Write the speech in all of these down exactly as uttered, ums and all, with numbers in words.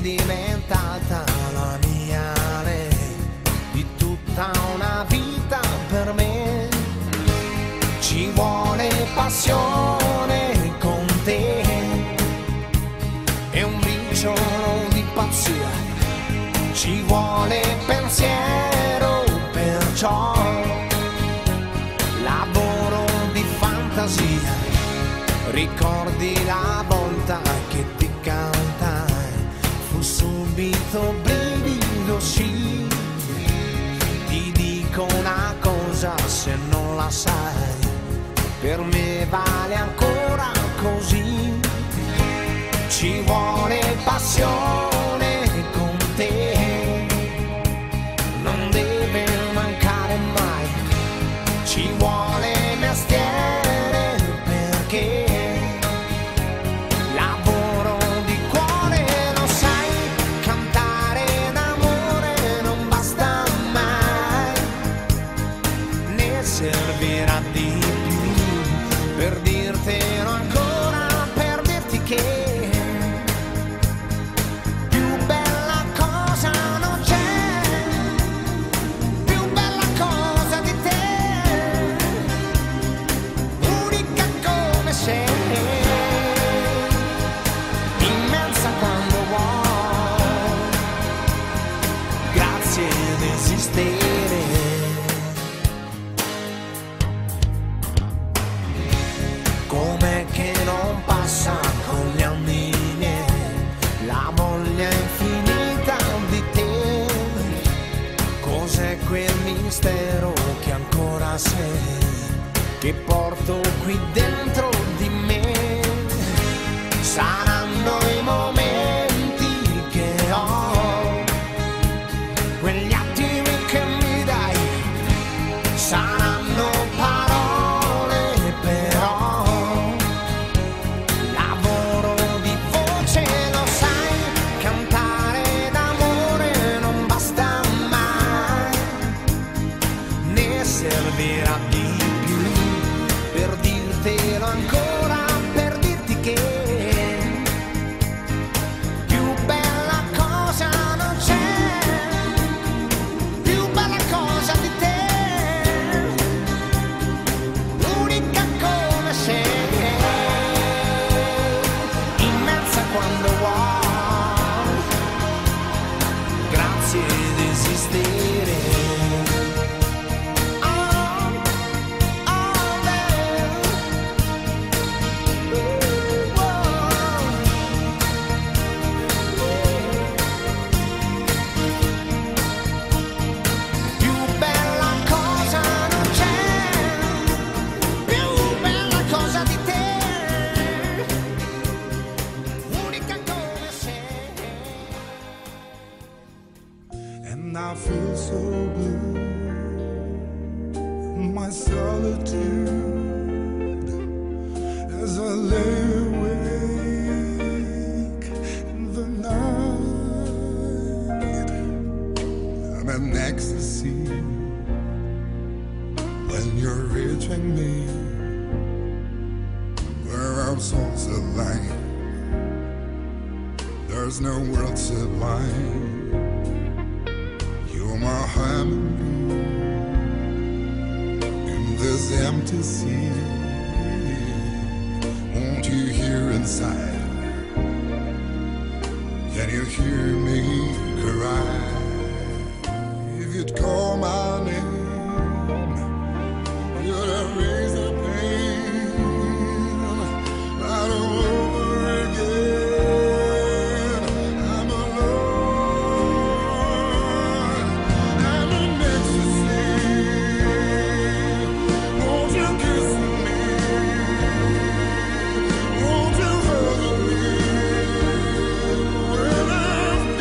diventata la mia lei di tutta una vita per me. Ci vuole passione con te e un briciolo di pazzia, ci vuole pensiero, perciò lavoro di fantasia. Ricordi la volta che ti cantai, fu subito brivido, sì. Ti dico una cosa, se non la sai, per me vale ancora così. Ci vuole passione con te, non deve mancare mai. Ci vuole mestiere perché lavoro di cuore, lo sai, cantare d'amore non basta mai, ne servirà di più per dirtelo ancora, per dirti che com'è che non passa con gli anni miei la voglia infinita di te. Cos'è quel mistero che ancora sei, che porto qui dentro di me? Saranno i momenti che ho, quegli attimi che mi dai, saranno parole però. Lavoro di voce, lo sai, cantare d'amore non basta mai, ne servirà di più per dirtelo ancora, per dirti che più bella cosa non c'è, più bella cosa di te, unica come sei, immensa quando vuoi, grazie di esistere. And I feel so blue in my solitude as I lay awake in the night. I'm in ecstasy when you're reaching me where our souls align. There's no world sublime. You're my harmony in this empty sea. Won't you hear inside? Can you hear me cry? If you'd call my name, you'd erase the pain right all over again. Won't you hug me when I'm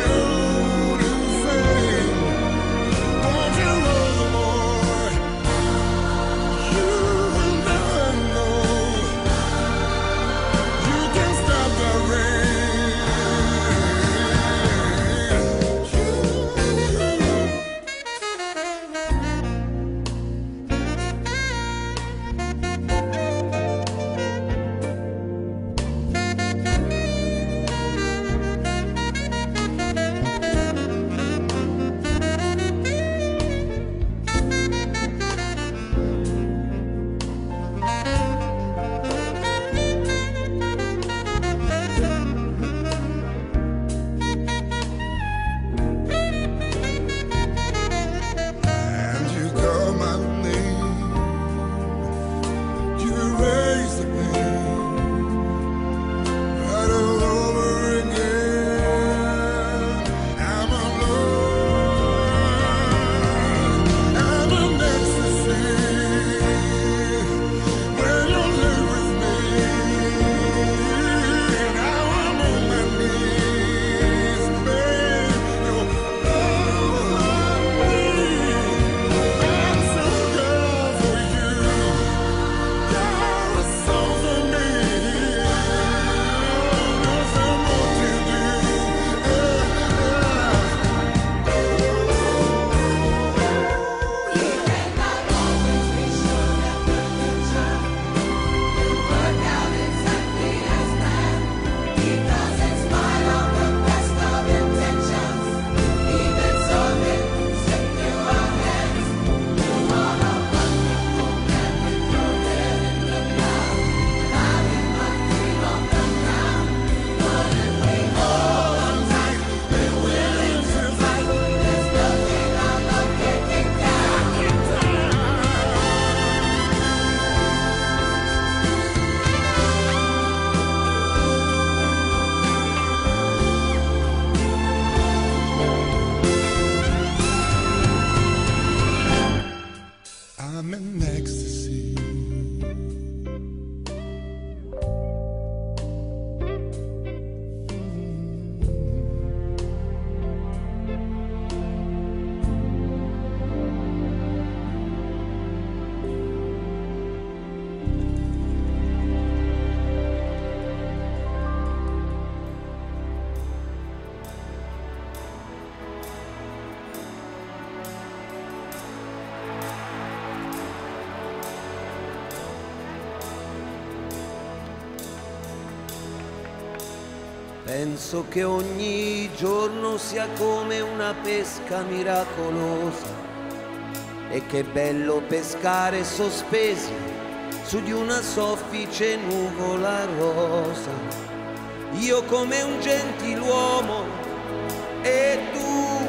Penso che ogni giorno sia come una pesca miracolosa e che bello pescare sospesi su di una soffice nuvola rosa. Io come un gentiluomo e tu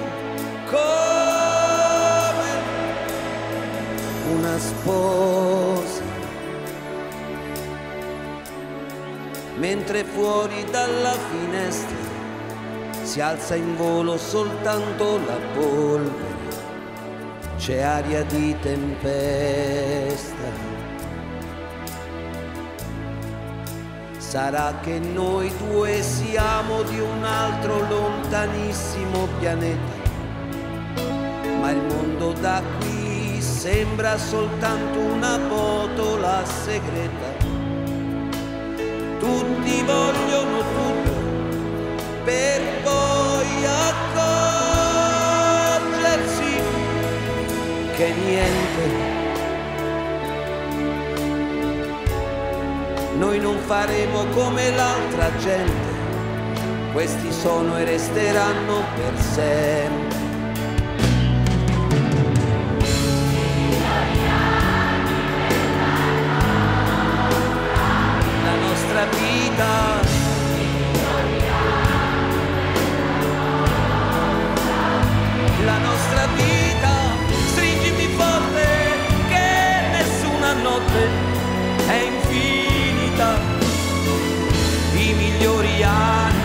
come una sposa. Mentre fuori dalla finestra si alza in volo soltanto la polvere, c'è aria di tempesta. Sarà che noi due siamo di un altro lontanissimo pianeta, ma il mondo da qui sembra soltanto una botola segreta. Tutti vogliono tutto per poi accorgersi che niente. Noi non faremo come l'altra gente, questi sono e resteranno per sempre. La nostra vita, la nostra vita, stringimi forte che nessuna notte è infinita, i migliori anni.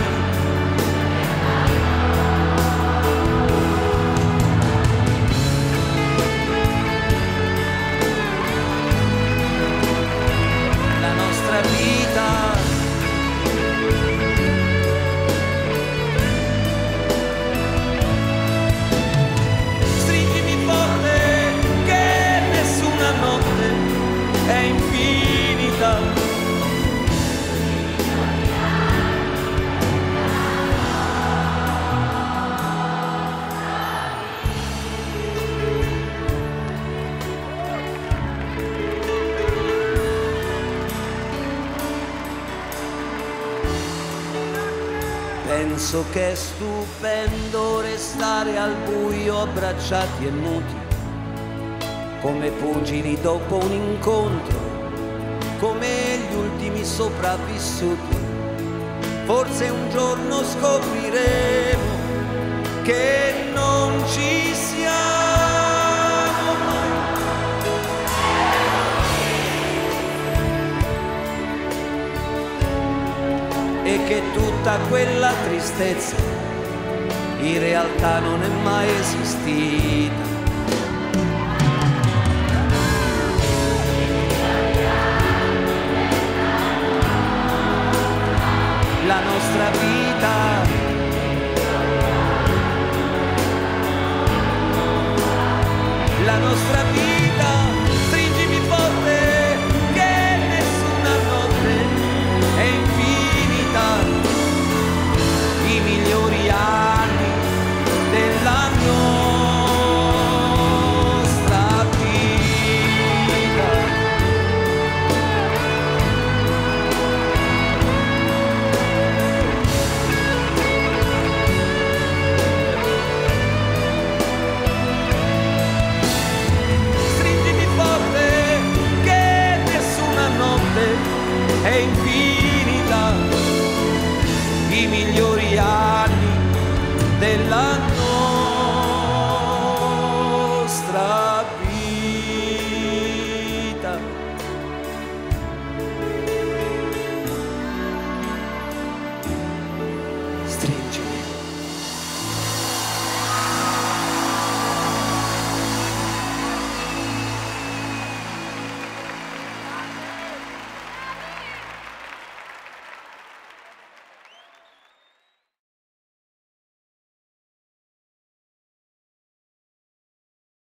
La nostra vita, stringimi forte che nessuna notte è infinita. Penso che è stupendo restare al buio abbracciati e muti, come pugili dopo un incontro, come gli ultimi sopravvissuti. Forse un giorno scopriremo che non ci siamo mai. E che tutta quella tristezza in realtà non è mai esistita. La nostra vita, la nostra vita, stringimi forte che nessuna notte è infinita, i migliori anni della nostra vita. Stringimi forte che nessuna notte è infinita, i migliori anni della